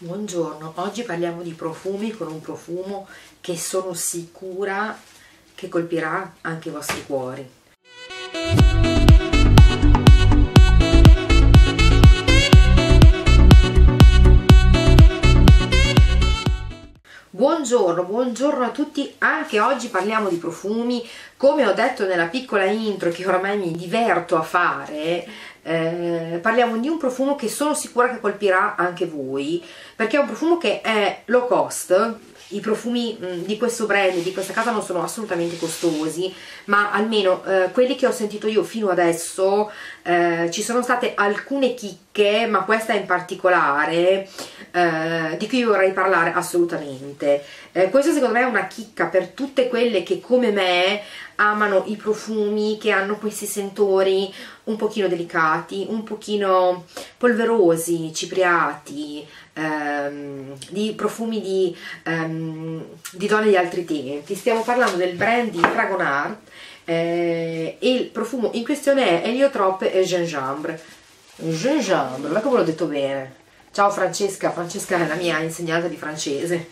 Buongiorno, oggi parliamo di profumi con un profumo che sono sicura che colpirà anche i vostri cuori. Buongiorno a tutti, anche oggi parliamo di profumi. Come ho detto nella piccola intro che oramai mi diverto a fare, parliamo di un profumo che sono sicura che colpirà anche voi, perché è un profumo che è low cost. I profumi di questo brand, di questa casa, non sono assolutamente costosi, ma almeno quelli che ho sentito io fino adesso, ci sono state alcune chicche, ma questa in particolare di cui vorrei parlare assolutamente. Questo secondo me è una chicca per tutte quelle che come me amano i profumi che hanno questi sentori un pochino delicati, un pochino polverosi, cipriati, di profumi di donne di altri tempi. Stiamo parlando del brand di Fragonard, e il profumo in questione è Héliotrope et Gingembre. Gingembre, come l'ho detto bene. Ciao Francesca, Francesca è la mia insegnante di francese.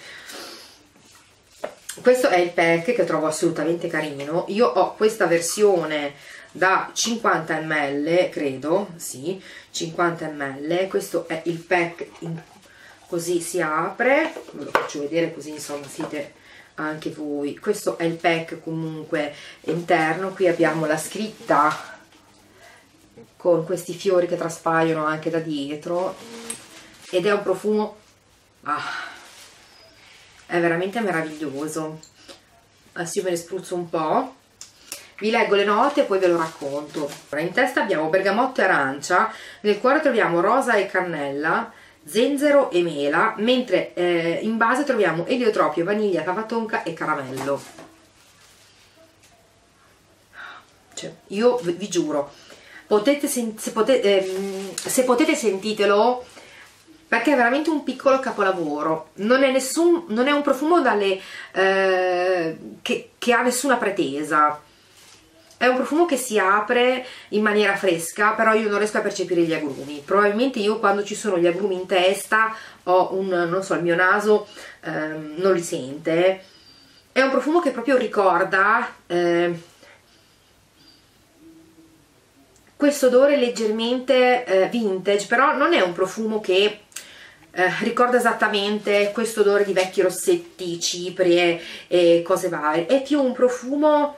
Questo è il pack che trovo assolutamente carino. Io ho questa versione da 50 ml, credo, sì, 50 ml. Questo è il pack, così si apre, ve lo faccio vedere così insomma siete anche voi. Questo è il pack comunque interno. Qui abbiamo la scritta con questi fiori che traspaiono anche da dietro, ed è un profumo è veramente meraviglioso. Adesso io me ne spruzzo un po', vi leggo le note e poi ve lo racconto. In testa abbiamo bergamotto e arancia, nel cuore troviamo rosa e cannella, zenzero e mela, mentre in base troviamo eliotropio, vaniglia, cava tonka e caramello. Cioè, io vi giuro, se potete sentitelo, perché è veramente un piccolo capolavoro. Non è un profumo che ha nessuna pretesa. È un profumo che si apre in maniera fresca, però io non riesco a percepire gli agrumi. Probabilmente io, quando ci sono gli agrumi in testa, non so, il mio naso non li sente. È un profumo che proprio ricorda questo odore leggermente vintage, però non è un profumo che ricorda esattamente questo odore di vecchi rossetti, ciprie e cose varie. È più un profumo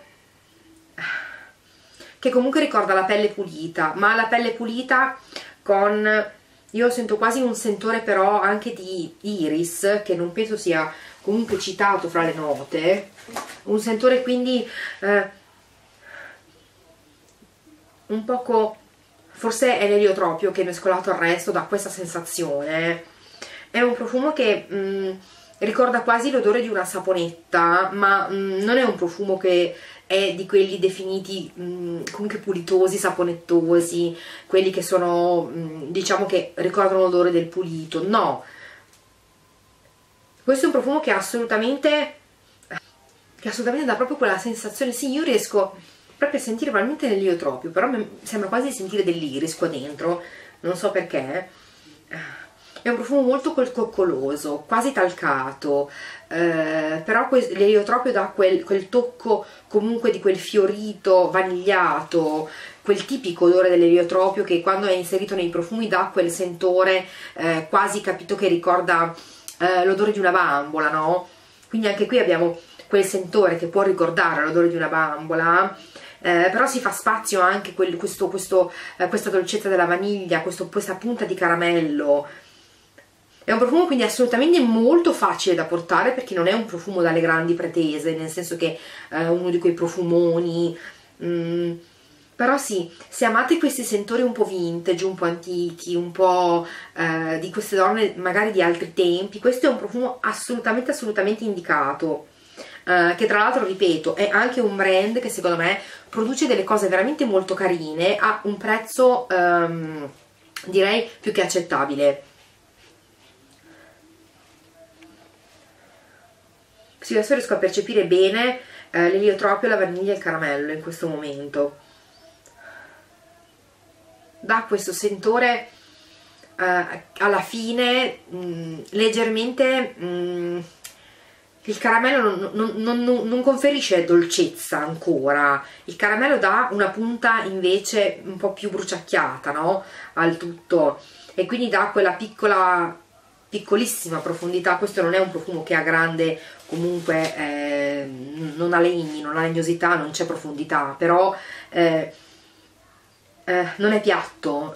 che comunque ricorda la pelle pulita, ma la pelle pulita con, io sento quasi un sentore però anche di iris, che non penso sia comunque citato fra le note, un sentore quindi un poco, forse è l'eliotropio che mescolato al resto dà questa sensazione. È un profumo che ricorda quasi l'odore di una saponetta, ma non è un profumo che è di quelli definiti comunque pulitosi, saponettosi, quelli che sono, diciamo, che ricordano l'odore del pulito. No, questo è un profumo che assolutamente dà proprio quella sensazione. Sì, io riesco proprio a sentire probabilmente l'eliotropio, però mi sembra quasi di sentire dell'iris qua dentro, non so perché. È un profumo molto coccoloso, quasi talcato, però l'eliotropio dà quel tocco comunque di quel fiorito vanigliato, quel tipico odore dell'eliotropio che quando è inserito nei profumi dà quel sentore quasi, capito, che ricorda l'odore di una bambola, no? Quindi anche qui abbiamo quel sentore che può ricordare l'odore di una bambola, però si fa spazio anche questa dolcezza della vaniglia, questa punta di caramello. È un profumo quindi assolutamente molto facile da portare, perché non è un profumo dalle grandi pretese, nel senso che è uno di quei profumoni, però sì, se amate questi sentori un po' vintage, un po' antichi, un po' di queste donne magari di altri tempi, questo è un profumo assolutamente indicato. Che tra l'altro, ripeto, è anche un brand che secondo me produce delle cose veramente molto carine a un prezzo direi più che accettabile. Sì, adesso riesco a percepire bene l'eliotropio, la vaniglia e il caramello in questo momento. Dà questo sentore alla fine leggermente il caramello non conferisce dolcezza ancora, il caramello dà una punta invece un po' più bruciacchiata, no? Al tutto, e quindi dà quella piccolissima profondità. Questo non è un profumo che ha grande, comunque non ha legni, non ha legnosità, non c'è profondità, però non è piatto.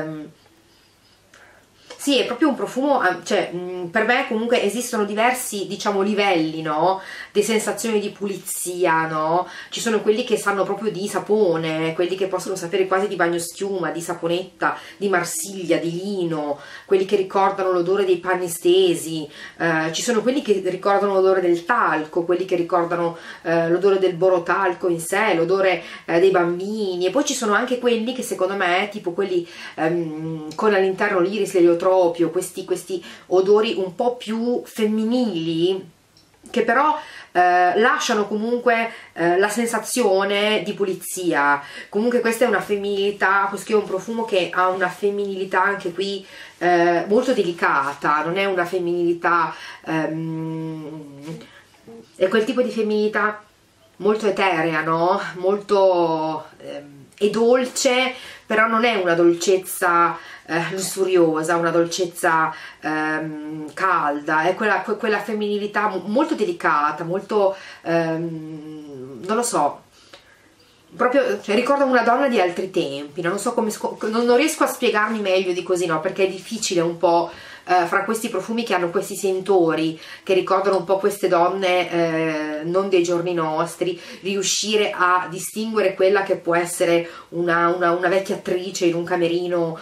Sì, è proprio un profumo, cioè per me comunque esistono diversi, diciamo, livelli, no? Di sensazioni di pulizia, no? Ci sono quelli che sanno proprio di sapone, quelli che possono sapere quasi di bagnoschiuma, di saponetta, di Marsiglia, di lino, quelli che ricordano l'odore dei panni stesi, ci sono quelli che ricordano l'odore del talco, quelli che ricordano l'odore del borotalco in sé, l'odore dei bambini, e poi ci sono anche quelli che secondo me, tipo quelli con all'interno l'iris, l'eliotropio, questi odori un po' più femminili, che però lasciano comunque la sensazione di pulizia. Comunque questa è una femminilità, questo è un profumo che ha una femminilità anche qui molto delicata, non è una femminilità, è quel tipo di femminilità molto eterea, no? Molto è dolce, però non è una dolcezza lussuriosa, una dolcezza calda, è quella femminilità molto delicata, molto non lo so, proprio, cioè, ricorda una donna di altri tempi, non so come, non riesco a spiegarmi meglio di così, no? Perché è difficile un po' fra questi profumi che hanno questi sentori che ricordano un po' queste donne non dei giorni nostri, riuscire a distinguere quella che può essere una vecchia attrice in un camerino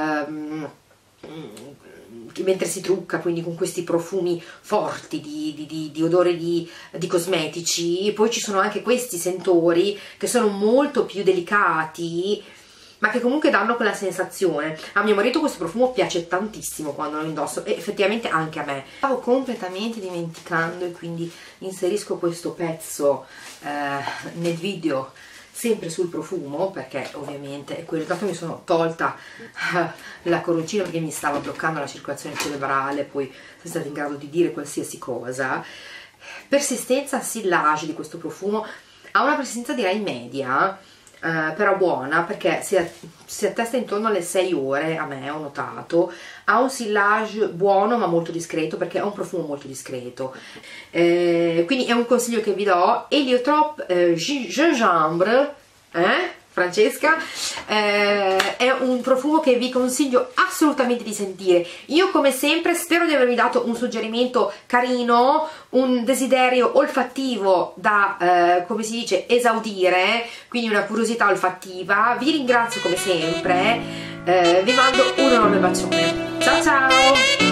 mentre si trucca, quindi con questi profumi forti di odore di cosmetici. Poi ci sono anche questi sentori che sono molto più delicati, ma che comunque danno quella sensazione. A mio marito questo profumo piace tantissimo quando lo indosso, e effettivamente anche a me. Stavo completamente dimenticando, e quindi inserisco questo pezzo nel video sempre sul profumo, perché ovviamente è quello. Tanto mi sono tolta la coroncina perché mi stava bloccando la circolazione cerebrale, poi sono stata in grado di dire qualsiasi cosa. Persistenza sillage di questo profumo ha una persistenza direi media, però buona, perché si attesta intorno alle 6 ore, a me ho notato. Ha un sillage buono ma molto discreto, perché è un profumo molto discreto, quindi è un consiglio che vi do. Heliotrope gingembre, Francesca, è un profumo che vi consiglio assolutamente di sentire. Io come sempre spero di avervi dato un suggerimento carino, un desiderio olfattivo da, come si dice, esaudire, quindi una curiosità olfattiva. Vi ringrazio come sempre, vi mando un enorme bacione. Ciao ciao!